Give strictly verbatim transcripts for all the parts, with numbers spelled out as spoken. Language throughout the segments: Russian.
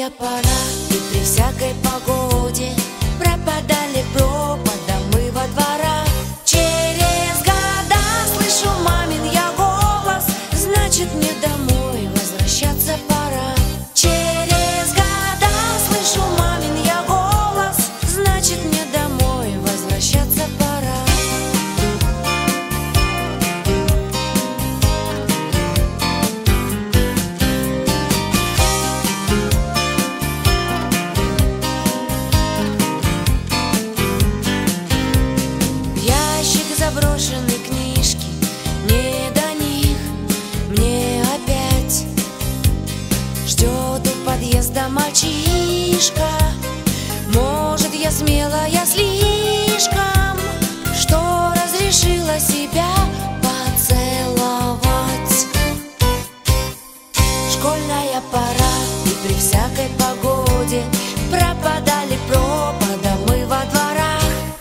Школьная пора, и при всякой погоде пропадали пропадом мы во дворах. Через года слышу мамин я голос, значит мне домой возвращаться пора. Через года слышу мамин я голос, значит мне домой возвращаться пора. Заброшенные книжки, не до них мне опять. Ждет у подъезда мальчишка, может, я смелая слишком, что разрешила себя поцеловать. Школьная пора, и при всякой погоде пропадали пропадом мы во дворах.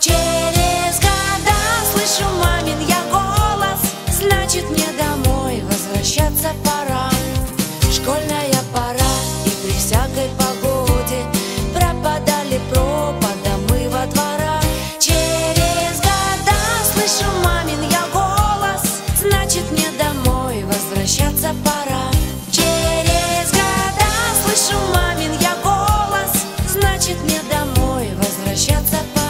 Слышу мамин я голос, значит мне домой возвращаться пора. Школьная пора, и при всякой погоде пропадали пропадом мы во дворах. Через года слышу мамин я голос, значит мне домой возвращаться пора. Через года слышу мамин я голос, значит мне домой возвращаться пора.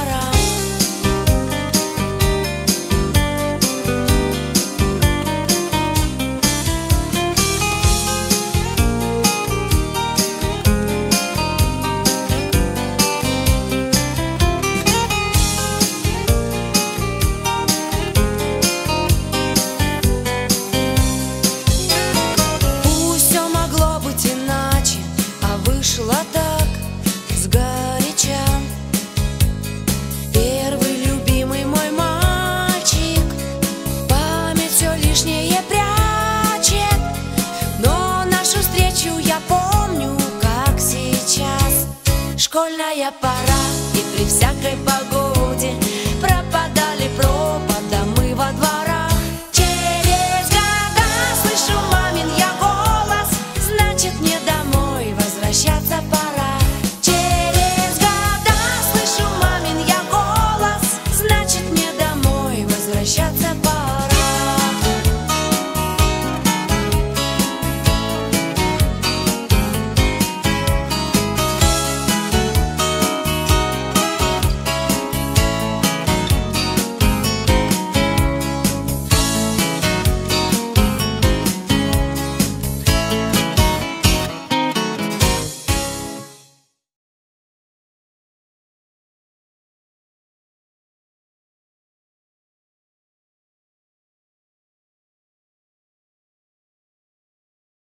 Вышло так сгоряча. Первый любимый мой мальчик память все лишнее прячет, но нашу встречу я помню как сейчас. Школьная пора, и при всякой погоде